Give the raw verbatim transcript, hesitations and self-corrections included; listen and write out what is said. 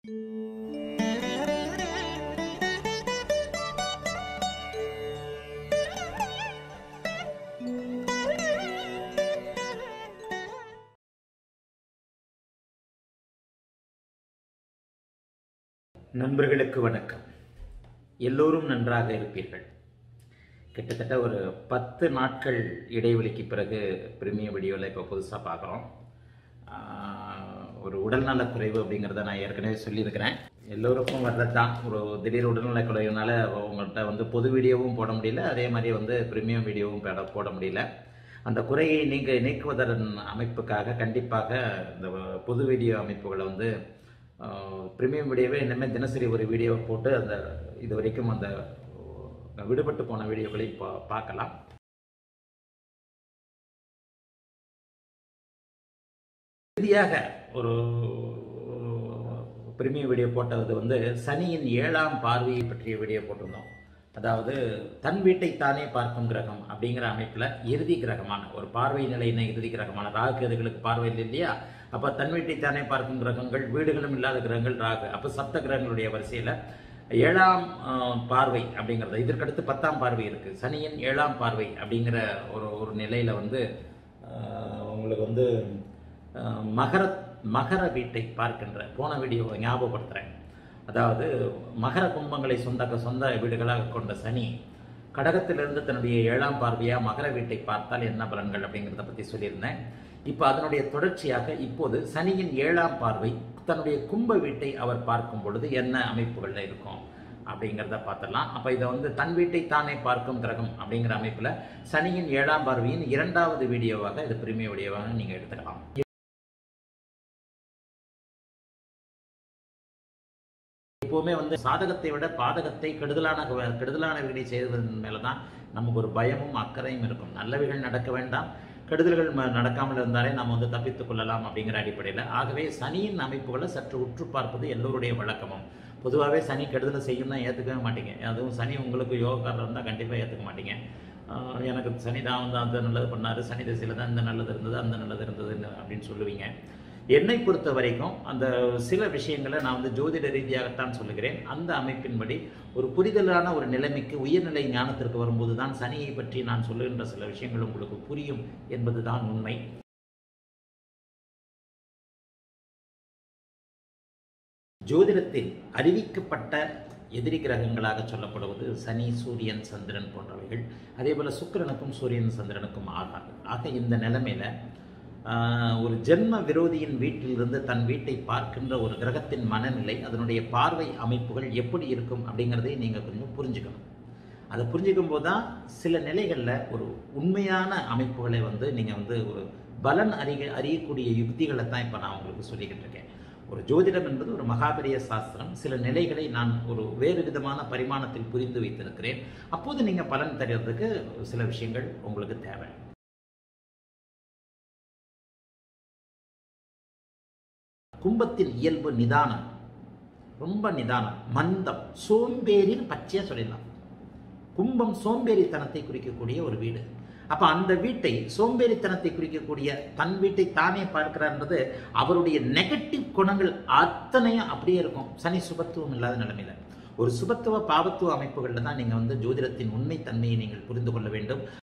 நண்பர்களுக்கு வணக்கம். எல்லோரும் நன்றாக இருப்பீர்கள். கிட்டத்தட்ட ஒரு பத்து நாட்கள் இடைவெளிக்கு பிறகு பிரீமியம் வீடியோவில் இப்போ புதுசாக பார்க்குறோம். ஒரு உடல்நலக் குறைவு அப்படிங்கிறத நான் ஏற்கனவே சொல்லியிருக்கிறேன். எல்லோருக்கும் வர்றது தான். ஒரு திடீர் உடல்நலக் குறைவுனால உங்கள்கிட்ட வந்து பொது வீடியோவும் போட முடியல, அதே மாதிரி வந்து பிரீமியம் வீடியோவும் போட போட முடியல. அந்த குறையை நீங்க நீக்குவதன் அமைப்புக்காக கண்டிப்பாக இந்த பொது வீடியோ அமைப்புகளை வந்து பிரீமியம் வீடியோவே இனிமேல் தினசரி ஒரு வீடியோ போட்டு அந்த இது வரைக்கும் அந்த விடுபட்டு போன வீடியோக்களை பா பார்க்கலாம். இறுதியாக ஒரு பிரீமியம் வீடியோ போட்டது வந்து சனியின் ஏழாம் பார்வையை பற்றிய வீடியோ போட்டிருந்தோம். அதாவது தன் வீட்டை தானே பார்க்கும் கிரகம் அப்படிங்கிற அமைப்பில் இறுதி கிரகமான ஒரு பார்வை நிலையின இறுதி கிரகமான ராகு கேதுகளுக்கு பார்வை இல்லை இல்லையா? அப்போ தன் வீட்டை தானே பார்க்கும் கிரகங்கள், வீடுகளும் இல்லாத கிரகங்கள் ராகு. அப்போ சப்த கிரகங்களுடைய வரிசையில் ஏழாம் பார்வை அப்படிங்கிறது, இதற்கடுத்து பத்தாம் பார்வை இருக்குது. சனியின் ஏழாம் பார்வை அப்படிங்கிற ஒரு ஒரு நிலையில் வந்து உங்களுக்கு வந்து மகர மகர வீட்டை பார்க்கின்ற போன வீடியோ ஞாபகப்படுத்துகிறேன். அதாவது மகர கும்பங்களை சொந்த சொந்த வீடுகளாக கொண்ட சனி கடகத்திலிருந்து தன்னுடைய ஏழாம் பார்வையாக மகர வீட்டை பார்த்தால் என்ன பலன்கள் அப்படிங்கிறத பற்றி சொல்லியிருந்தேன். இப்போ அதனுடைய தொடர்ச்சியாக இப்போது சனியின் ஏழாம் பார்வை தன்னுடைய கும்ப வீட்டை அவர் பார்க்கும் பொழுது என்ன அமைப்புகளில் இருக்கும் அப்படிங்கிறத பார்த்துடலாம். அப்போ இதை வந்து தன் வீட்டை தானே பார்க்கும் கிரகம் அப்படிங்கிற அமைப்பில் சனியின் ஏழாம் பார்வையின் இரண்டாவது வீடியோவாக இது பிரீமியம் வீடியோவாக நீங்கள் எடுத்துக்கலாம். எப்போவுமே வந்து சாதகத்தை விட பாதகத்தை கெடுதலான கெடுதலான வீடை செய்வதன் மேலே தான் நமக்கு ஒரு பயமும் அக்கறையும் இருக்கும். நல்லவைகள் நடக்க வேண்டாம், கெடுதல்கள் நடக்காமல் இருந்தாலே நம்ம வந்து தப்பித்துக் கொள்ளலாம் அப்படிங்கிற அடிப்படையில். ஆகவே சனியின் அமைப்புகளை சற்று உற்று பார்ப்பது எல்லோருடைய வழக்கமும். பொதுவாகவே சனி கெடுதலை செய்யும்னா ஏற்றுக்கவே மாட்டீங்க. அதுவும் சனி உங்களுக்கு யோகக்காரர் இருந்தால் கண்டிப்பாக ஏற்றுக்க மாட்டீங்க. எனக்கு சனி தான் வந்து அந்த நல்லது பண்ணார், சனி திசையில் தான் இந்த நல்லது இருந்தது அந்த நல்லது இருந்தது அப்படின்னு சொல்லுவீங்க. என்னை பொறுத்த வரைக்கும் அந்த சில விஷயங்களை நான் வந்து ஜோதிட ரீதியாகத்தான் சொல்லுகிறேன். அந்த அமைப்பின்படி ஒரு புரிதலான ஒரு நிலைமைக்கு உயர்நிலை ஞானத்திற்கு வரும்போது தான் சனியை பற்றி நான் சொல்லுகின்ற சில விஷயங்கள் உங்களுக்கு புரியும் என்பதுதான் உண்மை. ஜோதிடத்தில் அறிவிக்கப்பட்ட எதிரி கிரகங்களாக சொல்லப்படுவது சனி, சூரியன், சந்திரன் போன்றவைகள். அதே போல் சுக்கிரனுக்கும் சூரியன் சந்திரனுக்கும் ஆகாது. ஆக இந்த நிலைமையில ஒரு ஜென்ம விரோதியின் வீட்டிலிருந்து தன் வீட்டை பார்க்கின்ற ஒரு கிரகத்தின் மனநிலை, அதனுடைய பார்வை அமைப்புகள் எப்படி இருக்கும் அப்படிங்கிறதை நீங்கள் கொஞ்சம் புரிஞ்சுக்கணும். அதை புரிஞ்சுக்கும் போது தான் சில நிலைகளில் ஒரு உண்மையான அமைப்புகளை வந்து நீங்கள் வந்து ஒரு பலன் அறிய அறியக்கூடிய யுக்திகளை தான் இப்போ நான் உங்களுக்கு சொல்லிக்கிட்டு இருக்கேன். ஒரு ஜோதிடம் என்பது ஒரு மகாபெரிய சாஸ்திரம். சில நிலைகளை நான் ஒரு வேறு விதமான பரிமாணத்தில் புரிந்து வைத்திருக்கிறேன். அப்போது நீங்கள் பலன் தருவதற்கு சில விஷயங்கள் உங்களுக்கு தேவை. கும்பத்தின் இயல்பு நிதானம், ரொம்ப நிதானம், மந்தம், சோம்பேறின்னு பச்சையாக சொல்லிடலாம். கும்பம் சோம்பேறித்தனத்தை குறிக்கக்கூடிய ஒரு வீடு. அப்போ அந்த வீட்டை சோம்பேறித்தனத்தை குறிக்கக்கூடிய தன் வீட்டை தானே பார்க்கிறார்ன்றது அவருடைய நெகட்டிவ் குணங்கள் அத்தனையும் அப்படியே இருக்கும். சனி சுபத்துவம் இல்லாத நிலைமையில ஒரு சுபத்துவ பாவத்துவ அமைப்புகளில் தான் நீங்கள் வந்து ஜோதிடத்தின் உண்மை தன்மையை நீங்கள் புரிந்து கொள்ள வேண்டும்.